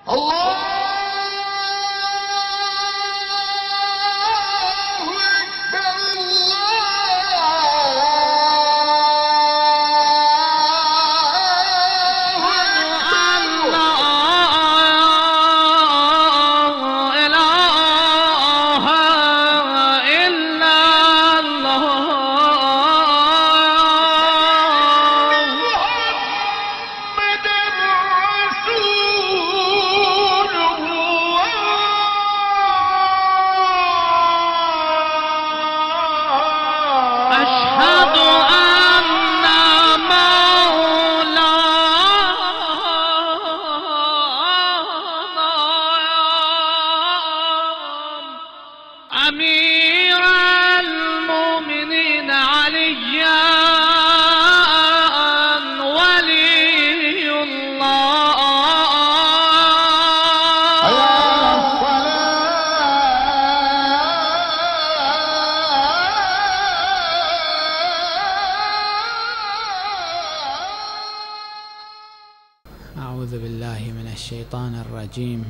أعوذ بالله من الشيطان الرجيم.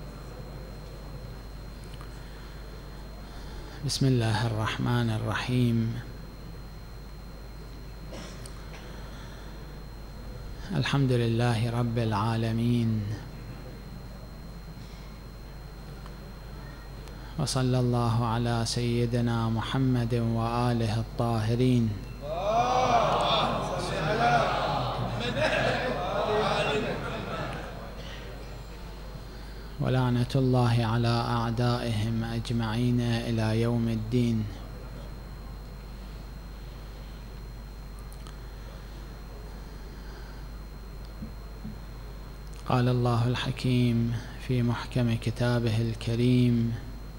بسم الله الرحمن الرحيم. الحمد لله رب العالمين، وصلى الله على سيدنا محمد وآله الطاهرين. ولعنة الله على أعدائهم أجمعين إلى يوم الدين. قال الله الحكيم في محكم كتابه الكريم: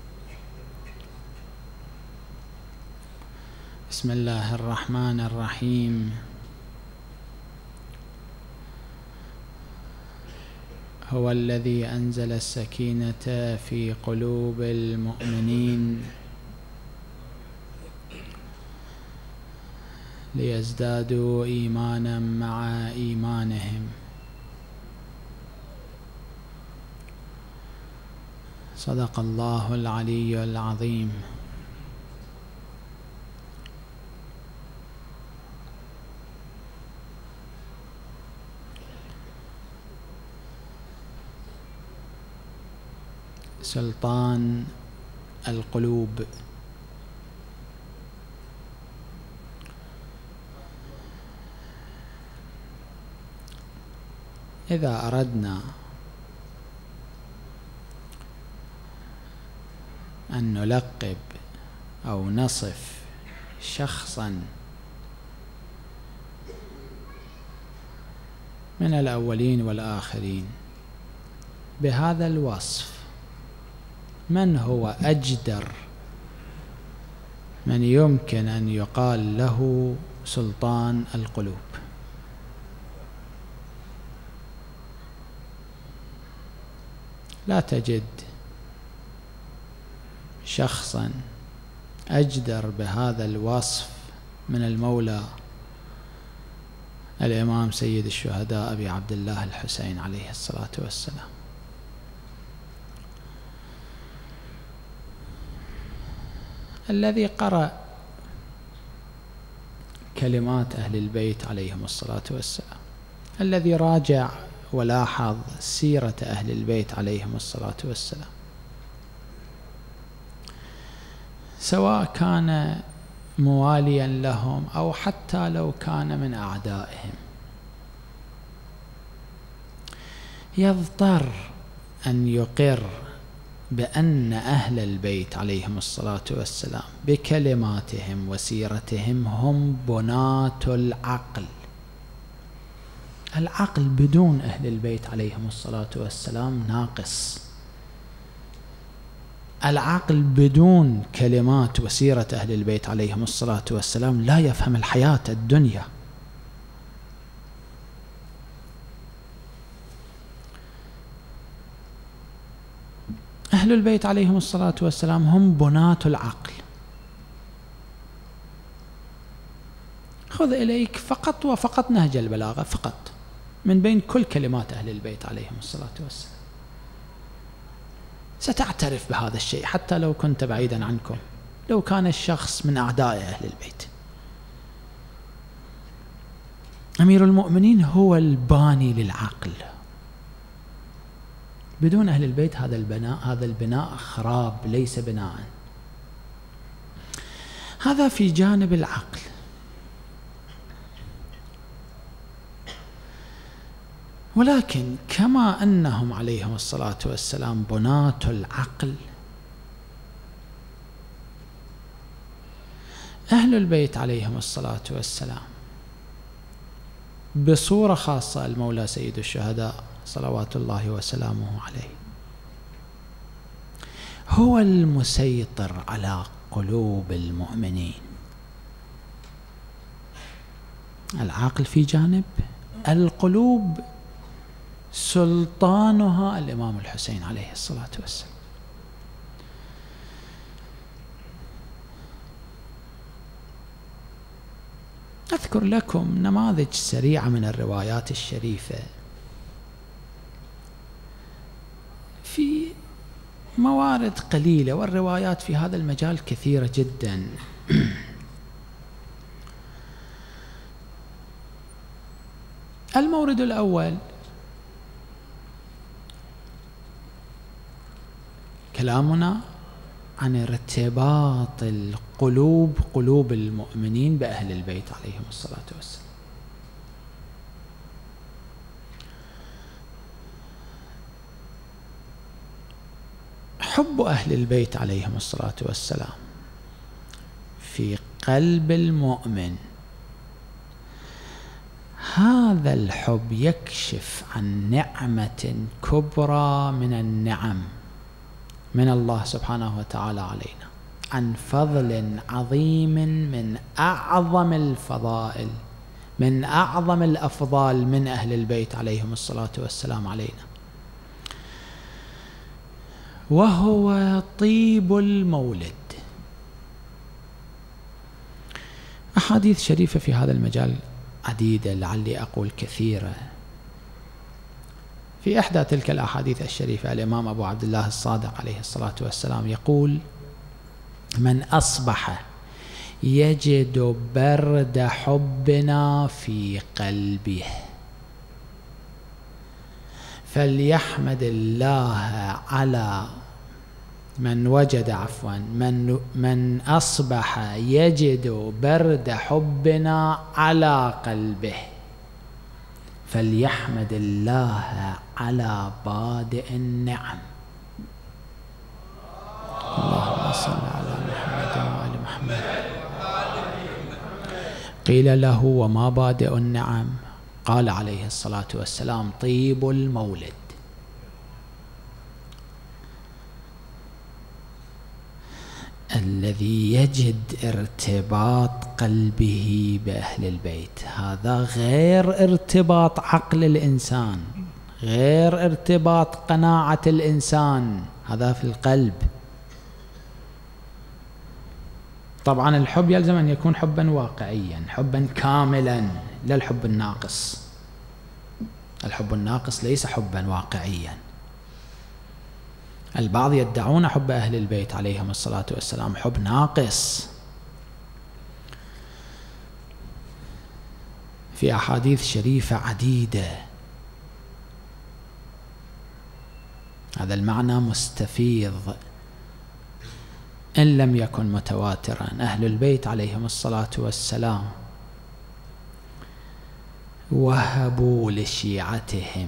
بسم الله الرحمن الرحيم. هو الذي أنزل السكينة في قلوب المؤمنين ليزدادوا إيمانا مع إيمانهم. صدق الله العلي العظيم. سلطان القلوب. إذا أردنا أن نلقب أو نصف شخصا من الأولين والآخرين بهذا الوصف، من هو أجدر من يمكن أن يقال له سلطان القلوب؟ لا تجد شخصا أجدر بهذا الوصف من المولى الإمام سيد الشهداء أبي عبد الله الحسين عليه الصلاة والسلام. الذي قرأ كلمات أهل البيت عليهم الصلاة والسلام، الذي راجع ولاحظ سيرة أهل البيت عليهم الصلاة والسلام، سواء كان مواليا لهم أو حتى لو كان من أعدائهم، يضطر أن يقر بأن أهل البيت عليهم الصلاة والسلام بكلماتهم وسيرتهم هم بناة العقل. العقل بدون أهل البيت عليهم الصلاة والسلام ناقص. العقل بدون كلمات وسيرة أهل البيت عليهم الصلاة والسلام لا يفهم الحياة الدنيا. أهل البيت عليهم الصلاة والسلام هم بناة العقل. خذ إليك فقط وفقط نهج البلاغة، فقط من بين كل كلمات أهل البيت عليهم الصلاة والسلام ستعترف بهذا الشيء حتى لو كنت بعيدا عنكم، لو كان الشخص من أعداء أهل البيت. أمير المؤمنين هو الباني للعقل. بدون أهل البيت هذا البناء خراب، ليس بناء. هذا في جانب العقل. ولكن كما أنهم عليهم الصلاة والسلام بناة العقل، أهل البيت عليهم الصلاة والسلام بصورة خاصة المولى سيد الشهداء صلوات الله وسلامه عليه هو المسيطر على قلوب المؤمنين. العقل في جانب، القلوب سلطانها الإمام الحسين عليه الصلاة والسلام. أذكر لكم نماذج سريعة من الروايات الشريفة في موارد قليلة، والروايات في هذا المجال كثيرة جدا. المورد الأول كلامنا عن ارتباط قلوب المؤمنين بأهل البيت عليهم الصلاة والسلام. حب أهل البيت عليهم الصلاة والسلام في قلب المؤمن، هذا الحب يكشف عن نعمة كبرى من النعم من الله سبحانه وتعالى علينا، عن فضل عظيم من أعظم الفضائل، من أعظم الأفضال من أهل البيت عليهم الصلاة والسلام علينا، وهو طيب المولد. أحاديث شريفة في هذا المجال عديدة، لعلي أقول كثيرة. في إحدى تلك الأحاديث الشريفة الإمام أبو عبد الله الصادق عليه الصلاة والسلام يقول: من أصبح يجد برد حبنا في قلبه فليحمد الله على من أصبح يجد برد حبنا على قلبه فليحمد الله على بادئ النعم. اللهم صل على محمد وآل محمد. قيل له: وما بادئ النعم؟ قال عليه الصلاة والسلام: طيب المولد. الذي يجد ارتباط قلبه بأهل البيت، هذا غير ارتباط عقل الإنسان، غير ارتباط قناعة الإنسان، هذا في القلب. طبعا الحب يلزم أن يكون حبا واقعيا، حبا كاملا، لا الحب الناقص. الحب الناقص ليس حبا واقعيا. البعض يدعون حب أهل البيت عليهم الصلاة والسلام حب ناقص. في أحاديث شريفة عديدة هذا المعنى مستفيض إن لم يكن متواترا. أهل البيت عليهم الصلاة والسلام وهبوا لشيعتهم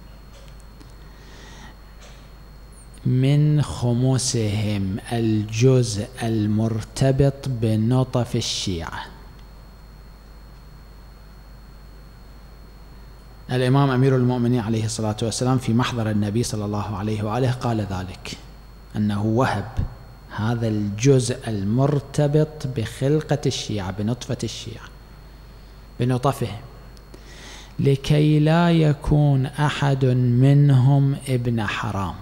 من خمسهم الجزء المرتبط بنطف الشيعة. الإمام أمير المؤمنين عليه الصلاة والسلام في محضر النبي صلى الله عليه وآله قال ذلك، أنه وهب هذا الجزء المرتبط بخلقة الشيعة، بنطفة الشيعة، بنطفهم، لكي لا يكون أحد منهم ابن حرام،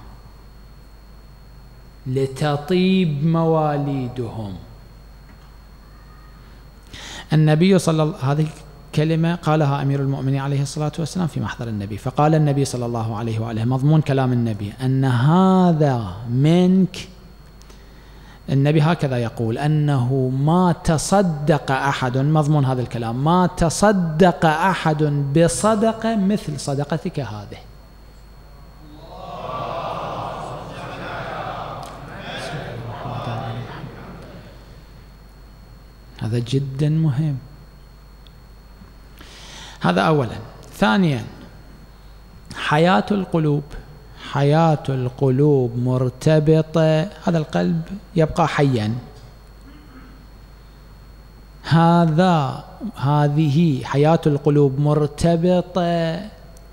لتطيب مواليدهم. النبي هذه كلمة قالها أمير المؤمنين عليه الصلاة والسلام في محضر النبي، فقال النبي صلى الله عليه وآله مضمون كلام النبي أن هذا منك، النبي هكذا يقول أنه ما تصدق أحد، مضمون هذا الكلام، ما تصدق أحد بصدقة مثل صدقتك هذه. هذا جدا مهم. هذا أولا. ثانيا، حياة القلوب، حياة القلوب مرتبطة، هذا القلب يبقى حيا، هذه حياة القلوب مرتبطة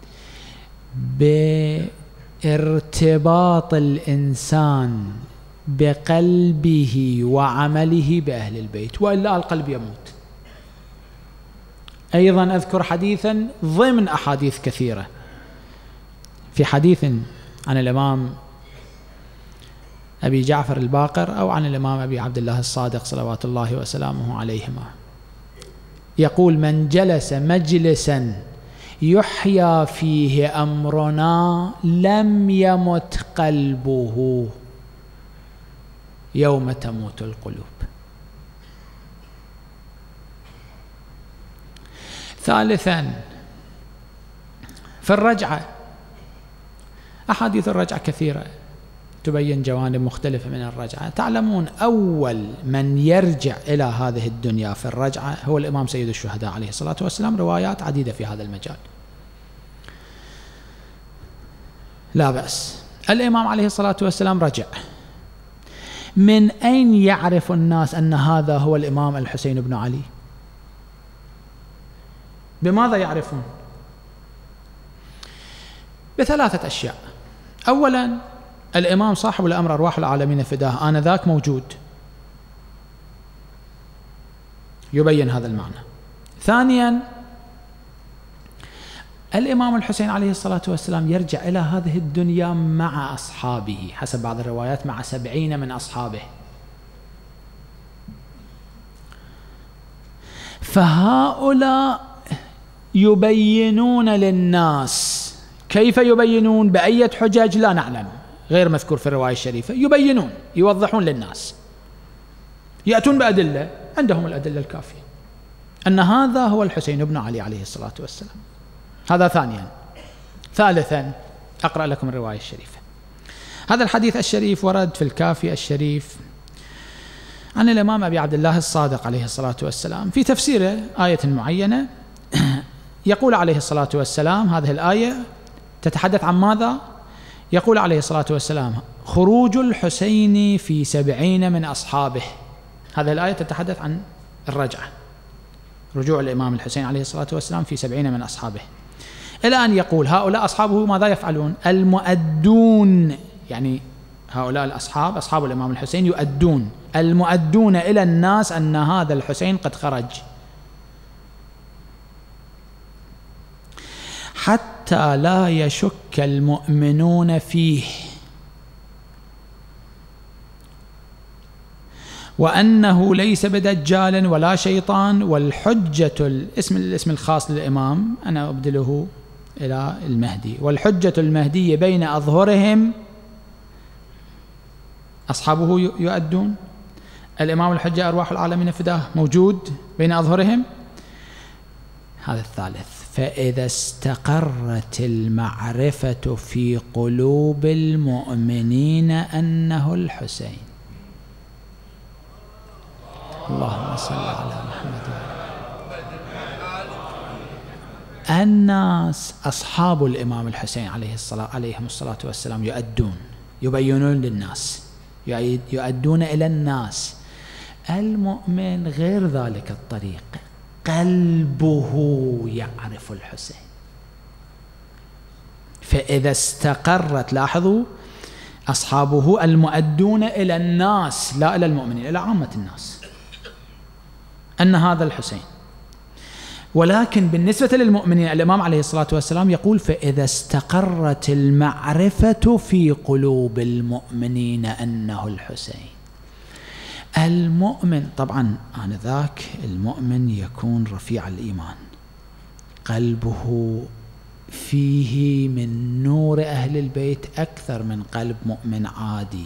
بارتباط الإنسان بقلبه وعمله بأهل البيت، وإلا القلب يموت. أيضا أذكر حديثا ضمن أحاديث كثيرة، في حديث عن الإمام أبي جعفر الباقر أو عن الإمام أبي عبد الله الصادق صلوات الله وسلامه عليهما، يقول: من جلس مجلسا يحيا فيه أمرنا لم يمت قلبه يوم تموت القلوب. ثالثا، في الرجعة، أحاديث الرجعة كثيرة تبين جوانب مختلفة من الرجعة. تعلمون أول من يرجع إلى هذه الدنيا في الرجعة هو الإمام سيد الشهداء عليه الصلاة والسلام، روايات عديدة في هذا المجال، لا بأس. الإمام عليه الصلاة والسلام رجع. من أين يعرف الناس أن هذا هو الإمام الحسين بن علي؟ بماذا يعرفون؟ بثلاثة أشياء. أولا، الإمام صاحب الأمر أرواح العالمين فداه آنذاك موجود، يبين هذا المعنى. ثانيا، الإمام الحسين عليه الصلاة والسلام يرجع إلى هذه الدنيا مع أصحابه، حسب بعض الروايات مع 70 من أصحابه، فهؤلاء يبينون للناس. كيف يبينون؟ بأية حجج لا نعلم، غير مذكور في الرواية الشريفة. يبينون، يوضحون للناس، يأتون بأدلة، عندهم الأدلة الكافية أن هذا هو الحسين بن علي عليه الصلاة والسلام. هذا ثانيا. ثالثا، أقرأ لكم الرواية الشريفة. هذا الحديث الشريف ورد في الكافي الشريف عن الإمام أبي عبد الله الصادق عليه الصلاة والسلام في تفسير آية معينة. يقول عليه الصلاة والسلام، هذه الآية تتحدث عن ماذا؟ يقول عليه الصلاة والسلام: خروج الحسين في 70 من أصحابه. هذه الآية تتحدث عن الرجعة، رجوع الإمام الحسين عليه الصلاة والسلام في 70 من أصحابه. إلى أن يقول هؤلاء أصحابه ماذا يفعلون؟ المؤدون، يعني هؤلاء الأصحاب، أصحاب الإمام الحسين يؤدون، المؤدون إلى الناس أن هذا الحسين قد خرج، حتى لا يشك المؤمنون فيه، وأنه ليس بدجال ولا شيطان. والحجة، الاسم الخاص للإمام أنا أبدله إلى المهدي، والحجة المهدي بين أظهرهم، أصحابه يؤدون، الإمام الحجة أرواح العالمين فداه موجود بين أظهرهم. هذا الثالث. فإذا استقرت المعرفة في قلوب المؤمنين أنه الحسين، اللهم صل على محمد. الناس أصحاب الإمام الحسين عليهم الصلاة والسلام يؤدون، يبينون للناس، يؤدون إلى الناس. المؤمن غير ذلك الطريق، قلبه يعرف الحسين. فإذا استقرت، لاحظوا، أصحابه المؤدون إلى الناس لا إلى المؤمنين، إلى عامة الناس، أن هذا الحسين. ولكن بالنسبة للمؤمنين الإمام عليه الصلاة والسلام يقول: فإذا استقرت المعرفة في قلوب المؤمنين أنه الحسين. المؤمن طبعا آنذاك المؤمن يكون رفيع الإيمان، قلبه فيه من نور أهل البيت أكثر من قلب مؤمن عادي،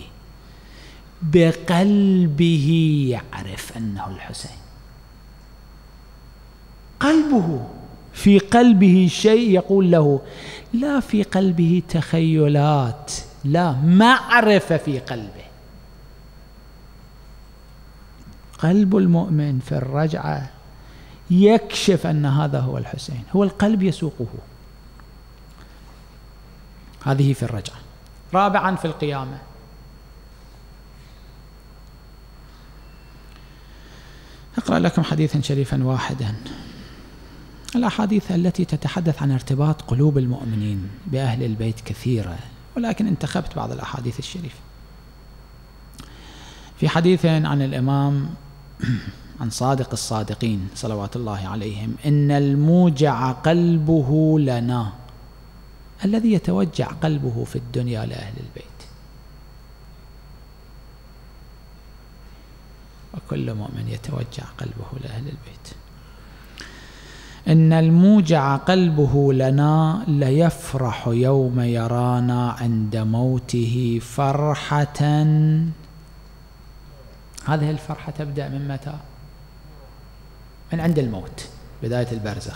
بقلبه يعرف أنه الحسين. قلبه، في قلبه شيء يقول له، لا في قلبه تخيلات، لا، معرفة في قلبه. قلب المؤمن في الرجعة يكشف أن هذا هو الحسين، هو القلب يسوقه. هذه في الرجعة. رابعا في القيامة، أقرأ لكم حديثا شريفا واحدا. الأحاديث التي تتحدث عن ارتباط قلوب المؤمنين بأهل البيت كثيرة، ولكن انتخبت بعض الأحاديث الشريفة. في حديث عن الإمام عن صادق الصادقين صلوات الله عليهم: إن الموجع قلبه لنا، الذي يتوجع قلبه في الدنيا لأهل البيت. وكل مؤمن يتوجع قلبه لأهل البيت. إن الموجع قلبه لنا ليفرح يوم يرانا عند موته فرحة. هذه الفرحة تبدأ من متى؟ من عند الموت، بداية البرزخ.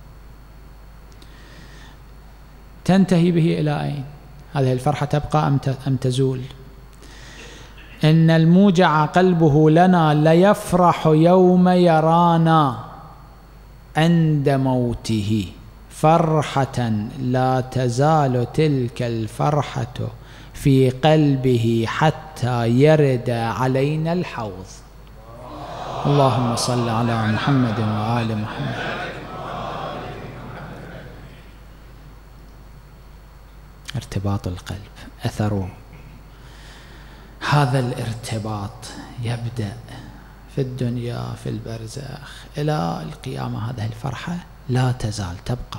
تنتهي به إلى أين؟ هذه الفرحة تبقى أم تزول؟ إن الموجع قلبه لنا ليفرح يوم يرانا عند موته فرحة لا تزال تلك الفرحة في قلبه حتى يرد علينا الحوض. اللهم صل على محمد وآل محمد. ارتباط القلب، أثره هذا الارتباط يبدأ في الدنيا في البرزخ إلى القيامة. هذه الفرحة لا تزال تبقى.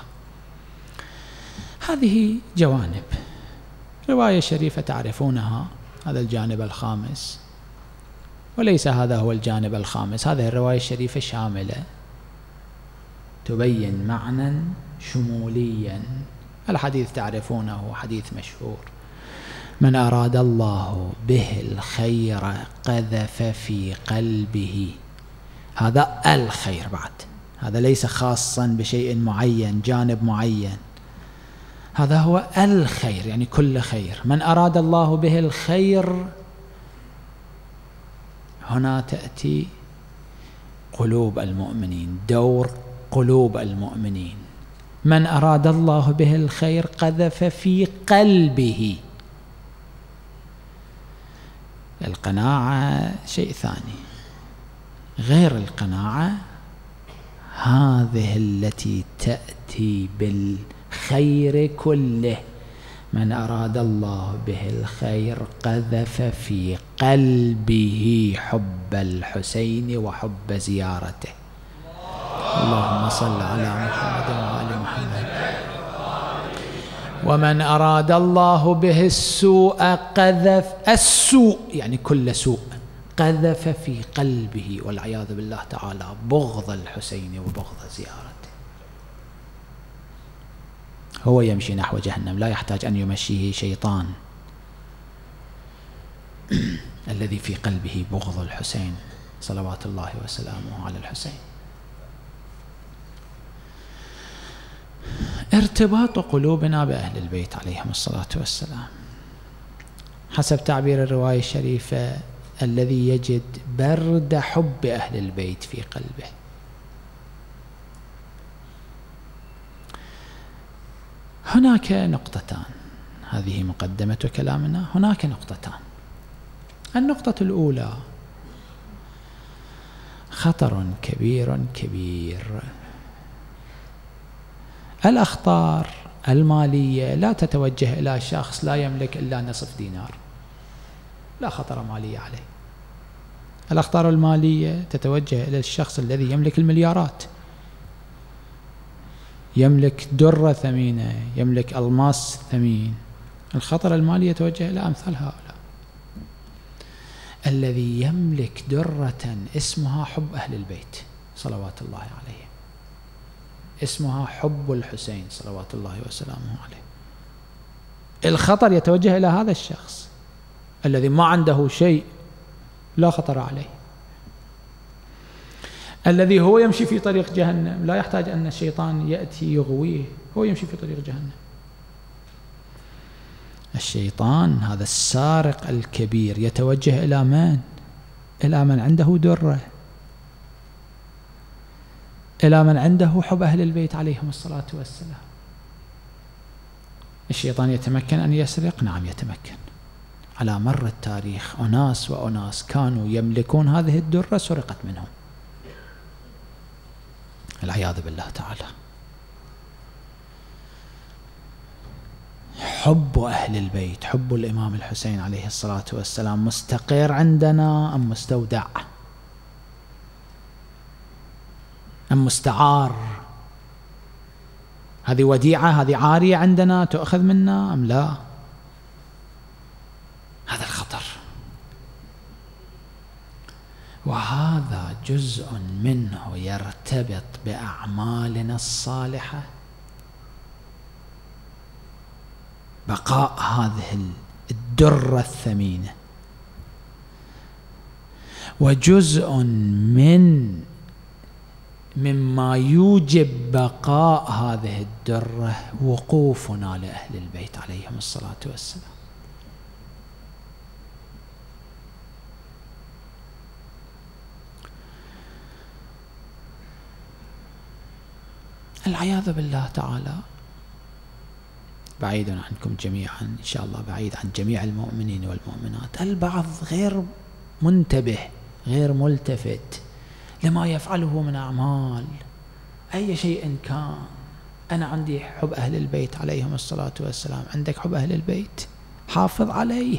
هذه جوانب. رواية شريفة تعرفونها، هذا الجانب الخامس، وليس هذا هو الجانب الخامس. هذه الرواية الشريفة شاملة، تبين معنى شموليا. الحديث تعرفونه، حديث مشهور: من أراد الله به الخير قذف في قلبه. هذا الخير بعد، هذا ليس خاصا بشيء معين، جانب معين، هذا هو الخير، يعني كل خير. من أراد الله به الخير، هنا تأتي قلوب المؤمنين، دور قلوب المؤمنين. من أراد الله به الخير قذف في قلبه. القناعة شيء ثاني، غير القناعة هذه التي تأتي بالخير كله. من أراد الله به الخير قذف في قلبه حب الحسين وحب زيارته. اللهم صل على محمد وآل محمد. ومن أراد الله به السوء قذف، السوء يعني كل سوء، قذف في قلبه والعياذ بالله تعالى بغض الحسين وبغض زيارته. هو يمشي نحو جهنم، لا يحتاج أن يمشيه شيطان. الذي في قلبه بغض الحسين صلوات الله وسلامه على الحسين. ارتباط قلوبنا بأهل البيت عليهم الصلاة والسلام، حسب تعبير الرواية الشريفة: الذي يجد برد حب أهل البيت في قلبه. هناك نقطتان، هذه مقدمة كلامنا. هناك نقطتان. النقطة الأولى: خطر كبير كبير. الأخطار المالية لا تتوجه إلى شخص لا يملك إلا نصف دينار، لا خطر مالي عليه. الأخطار المالية تتوجه إلى الشخص الذي يملك المليارات، يملك درة ثمينة، يملك ألماس ثمين. الخطر المالي يتوجه إلى أمثال هؤلاء. الذي يملك درة اسمها حب أهل البيت صلوات الله عليهم، اسمها حب الحسين صلوات الله وسلامه عليه. الخطر يتوجه إلى هذا الشخص الذي ما عنده شيء، لا خطر عليه، الذي هو يمشي في طريق جهنم، لا يحتاج أن الشيطان يأتي يغويه، هو يمشي في طريق جهنم. الشيطان هذا السارق الكبير يتوجه إلى من؟ إلى من عنده درة، إلى من عنده حب أهل البيت عليهم الصلاة والسلام. الشيطان يتمكن أن يسرق؟ نعم يتمكن. على مر التاريخ أناس وأناس كانوا يملكون هذه الدرة سرقت منهم، العياذ بالله تعالى. حب أهل البيت، حب الإمام الحسين عليه الصلاة والسلام، مستقر عندنا أم مستودع أم مستعار؟ هذه وديعة، هذه عارية عندنا تؤخذ منا أم لا؟ هذا الخطر، وهذا جزء منه يرتبط بأعمالنا الصالحة، بقاء هذه الدرة الثمينة، وجزء مما يوجب بقاء هذه الدرة وقوفنا لأهل البيت عليهم الصلاة والسلام. العياذ بالله تعالى بعيد عنكم جميعا إن شاء الله، بعيد عن جميع المؤمنين والمؤمنات. البعض غير منتبه، غير ملتفت لما يفعله من أعمال أي شيء كان. أنا عندي حب أهل البيت عليهم الصلاة والسلام، عندك حب أهل البيت، حافظ عليه.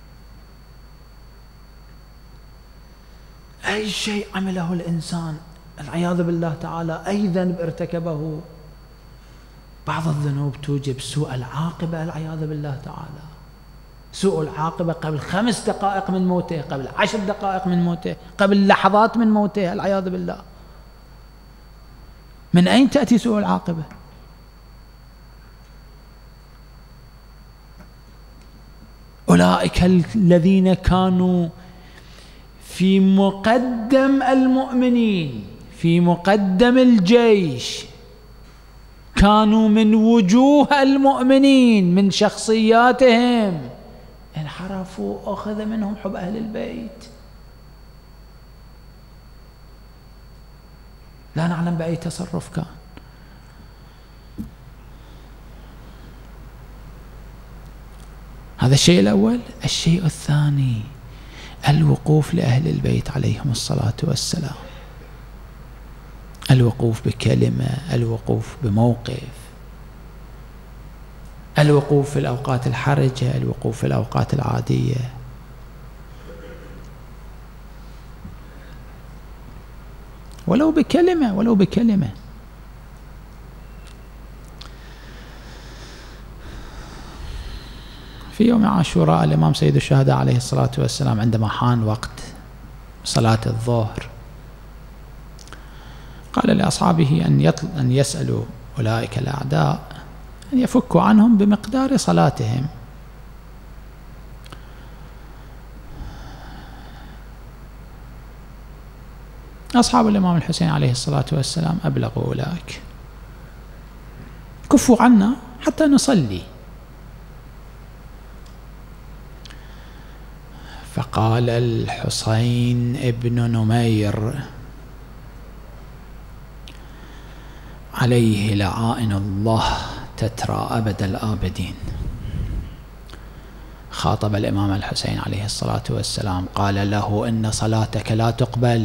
أي شيء عمله الإنسان العياذ بالله تعالى، أي ذنب ارتكبه، بعض الذنوب توجب سوء العاقبة العياذ بالله تعالى، سوء العاقبة قبل 5 دقائق من موته، قبل 10 دقائق من موته، قبل لحظات من موته العياذ بالله. من أين تأتي سوء العاقبة؟ أولئك الذين كانوا في مقدم المؤمنين، في مقدم الجيش، كانوا من وجوه المؤمنين، من شخصياتهم، انحرفوا، أخذ منهم حب أهل البيت. لا نعلم بأي تصرف كان. هذا الشيء الأول. الشيء الثاني الوقوف لأهل البيت عليهم الصلاة والسلام، الوقوف بكلمة، الوقوف بموقف، الوقوف في الأوقات الحرجة، الوقوف في الأوقات العادية. ولو بكلمة، ولو بكلمة. في يوم عاشوراء الإمام سيد الشهداء عليه الصلاة والسلام عندما حان وقت صلاة الظهر قال لأصحابه أن يسألوا أولئك الأعداء أن يفكوا عنهم بمقدار صلاتهم. أصحاب الإمام الحسين عليه الصلاة والسلام أبلغوا أولئك: كفوا عنا حتى نصلي. فقال الحسين ابن نمير عليه لعائن الله تترى أبد الآبدين، خاطب الإمام الحسين عليه الصلاة والسلام، قال له: إن صلاتك لا تقبل،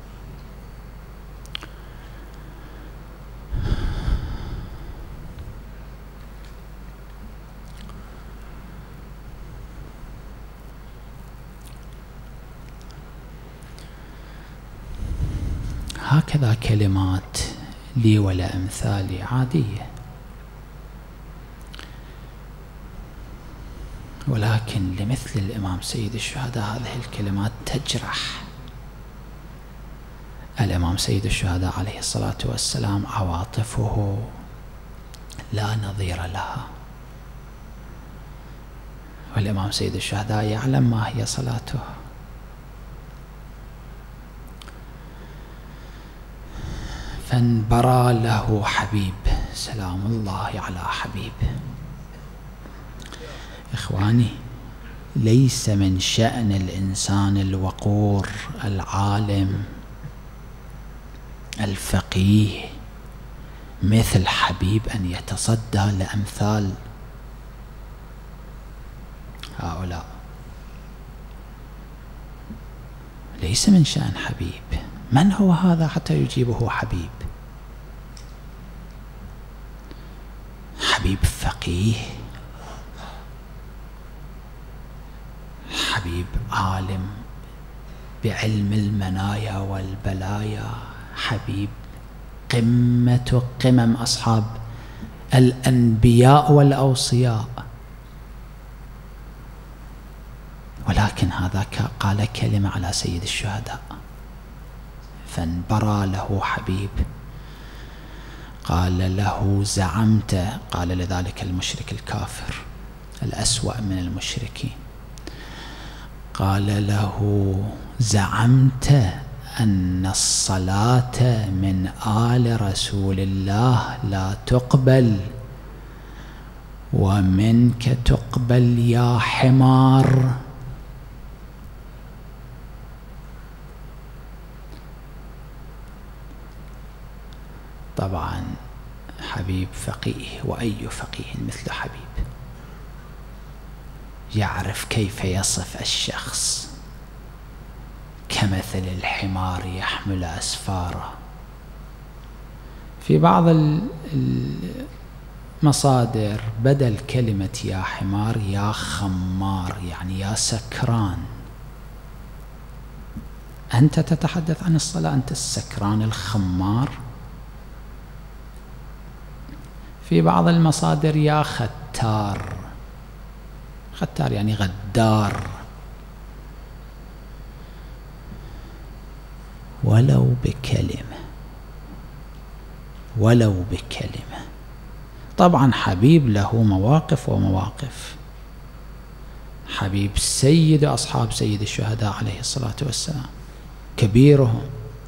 هكذا كلمات لي ولا أمثالي عادية، ولكن لمثل الإمام سيد الشهداء هذه الكلمات تجرح. الإمام سيد الشهداء عليه الصلاة والسلام عواطفه لا نظير لها، والإمام سيد الشهداء يعلم ما هي صلاته. فانبرى له حبيب، سلام الله على حبيب. إخواني، ليس من شأن الإنسان الوقور العالم الفقيه مثل حبيب أن يتصدى لأمثال هؤلاء. ليس من شأن حبيب. من هو هذا حتى يجيبه حبيب؟ حبيب فقيه، حبيب عالم بعلم المنايا والبلايا، حبيب قمة قمم أصحاب الأنبياء والأوصياء. ولكن هذا قال كلمة على سيد الشهداء. فانبرى له حبيب، قال له زعمت، قال لذلك المشرك الكافر الأسوأ من المشركين، قال له زعمت أن الصلاة من آل رسول الله لا تقبل ومنك تقبل يا حمار. طبعا حبيب فقيه، وأي فقيه مثل حبيب يعرف كيف يصف الشخص كمثل الحمار يحمل أسفاره. في بعض المصادر بدل كلمة يا حمار يا خمار، يعني يا سكران. أنت تتحدث عن الصلاة، أنت السكران الخمار. في بعض المصادر يا ختار، ختار يعني غدار. ولو بكلمة، ولو بكلمة. طبعا حبيب له مواقف ومواقف. حبيب سيد أصحاب سيد الشهداء عليه الصلاة والسلام، كبيرهم،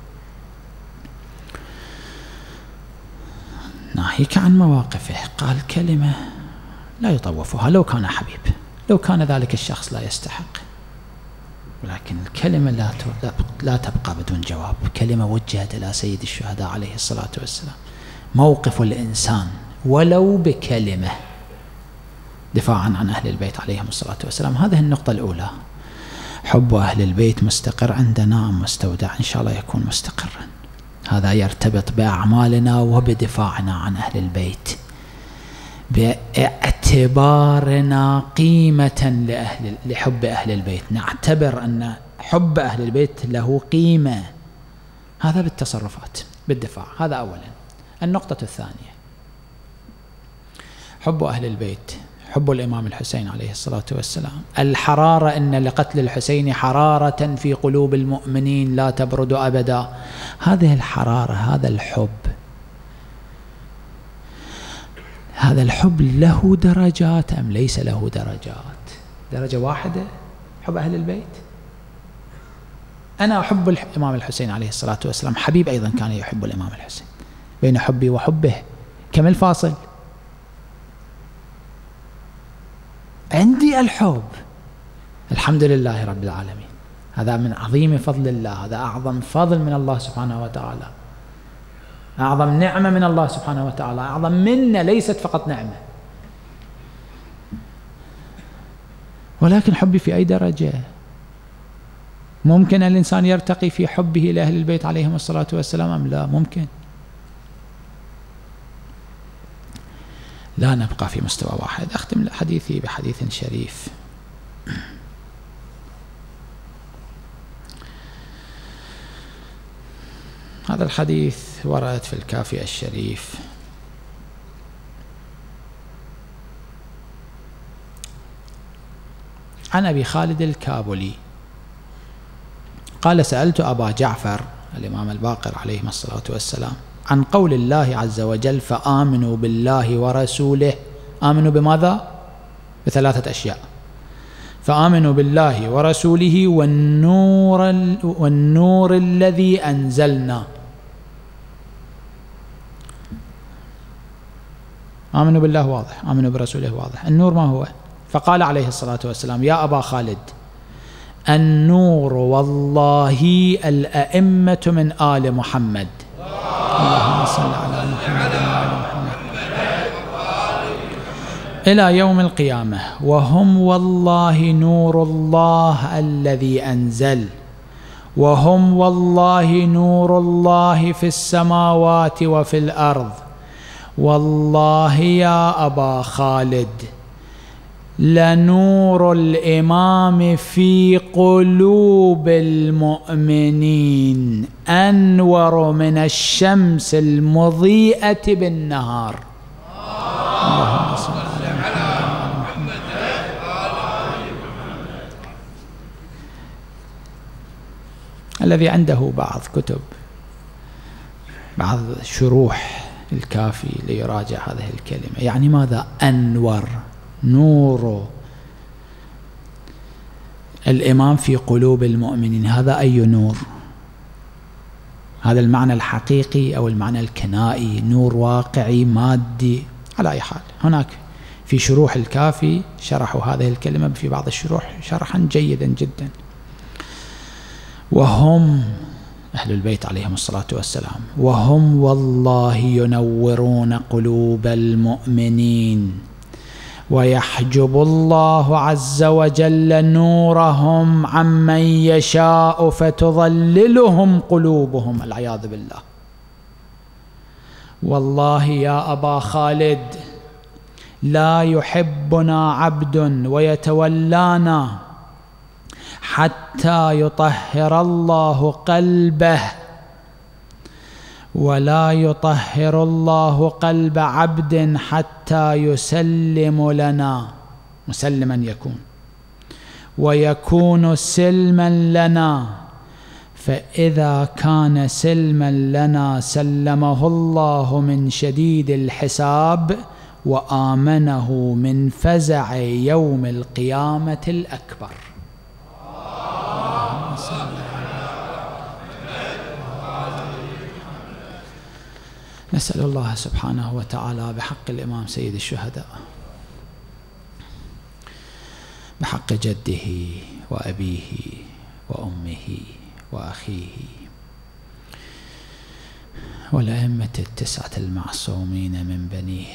ناهيك عن مواقفه قال كلمة لا يطوفها لو كان حبيب، لو كان ذلك الشخص لا يستحق. ولكن الكلمة لا تبقى بدون جواب. كلمة وجهت إلى سيد الشهداء عليه الصلاة والسلام. موقف الإنسان ولو بكلمة دفاعا عن أهل البيت عليهم الصلاة والسلام. هذه النقطة الأولى. حب أهل البيت مستقر عندنا أم مستودع؟ إن شاء الله يكون مستقرا. هذا يرتبط بأعمالنا وبدفاعنا عن أهل البيت، باعتبارنا قيمة لحب أهل البيت. نعتبر أن حب أهل البيت له قيمة. هذا بالتصرفات، بالدفاع. هذا أولا. النقطة الثانية، حب أهل البيت، حب الإمام الحسين عليه الصلاة والسلام. الحرارة، إن لقتل الحسين حرارة في قلوب المؤمنين لا تبرد أبدا. هذه الحرارة، هذا الحب، هذا الحب له درجات أم ليس له درجات؟ درجة واحدة حب أهل البيت؟ أنا أحب الإمام الحسين عليه الصلاة والسلام. حبيب أيضا كان يحب الإمام الحسين. بين حبي وحبه كم الفاصل؟ عندي الحب. الحمد لله رب العالمين. هذا من عظيم فضل الله، هذا أعظم فضل من الله سبحانه وتعالى، أعظم نعمة من الله سبحانه وتعالى، أعظم منة، ليست فقط نعمة. ولكن حبي في أي درجة؟ ممكن الإنسان يرتقي في حبه لأهل البيت عليهم الصلاة والسلام أم لا؟ ممكن. لا نبقى في مستوى واحد. أختم حديثي بحديث شريف. هذا الحديث ورد في الكافي الشريف عن أبي خالد الكابلي قال: سألت أبا جعفر الإمام الباقر عليه الصلاة والسلام عن قول الله عز وجل: فآمنوا بالله ورسوله. آمنوا بماذا؟ بثلاثة أشياء: فآمنوا بالله ورسوله والنور الذي أنزلنا. آمنوا بالله واضح، آمنوا برسوله واضح. النور ما هو؟ فقال عليه الصلاة والسلام: يا أبا خالد، النور والله الأئمة من آل محمد. اللهم صل على محمد وآل محمد إلى يوم القيامة، وهم والله نور الله الذي أنزل، وهم والله نور الله في السماوات وفي الأرض. والله يا أبا خالد لنور الإمام في قلوب المؤمنين أنور من الشمس المضيئة بالنهار. اللهم صل على محمد. الذي عنده بعض كتب، بعض شروح الكافي ليراجع هذه الكلمة. يعني ماذا أنور؟ نور الإمام في قلوب المؤمنين، هذا أي نور؟ هذا المعنى الحقيقي أو المعنى الكنائي؟ نور واقعي مادي؟ على أي حال، هناك في شروح الكافي شرحوا هذه الكلمة في بعض الشروح شرحا جيدا جدا. وهم أهل البيت عليهم الصلاة والسلام، وهم والله ينورون قلوب المؤمنين، ويحجب الله عز وجل نورهم عمن يشاء فتضللهم قلوبهم، العياذ بالله. والله يا أبا خالد لا يحبنا عبد ويتولانا حتى يطهر الله قلبه، ولا يطهر الله قلب عبد حتى يسلم لنا، مسلما يكون، ويكون سلما لنا. فإذا كان سلما لنا سلمه الله من شديد الحساب، وآمنه من فزع يوم القيامة الأكبر. نسأل الله سبحانه وتعالى بحق الإمام سيد الشهداء، بحق جده وأبيه وأمه وأخيه والأئمة التسعة المعصومين من بنيه،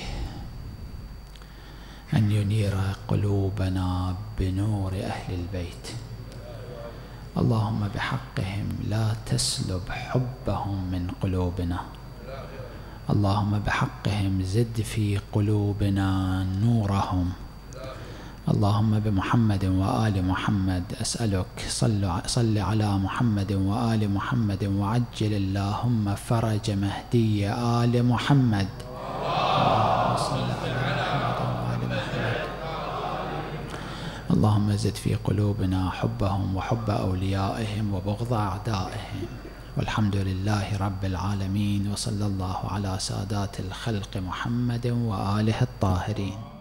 أن ينير قلوبنا بنور أهل البيت. اللهم بحقهم لا تسلب حبهم من قلوبنا. اللهم بحقهم زد في قلوبنا نورهم. اللهم بمحمد وآل محمد أسألك صل على محمد وآل محمد وعجل اللهم فرج مهدي آل محمد. اللهم صل على محمد وآل محمد. اللهم زد في قلوبنا حبهم وحب أوليائهم وبغض أعدائهم. والحمد لله رب العالمين، وصلى الله على سادات الخلق محمد وآله الطاهرين.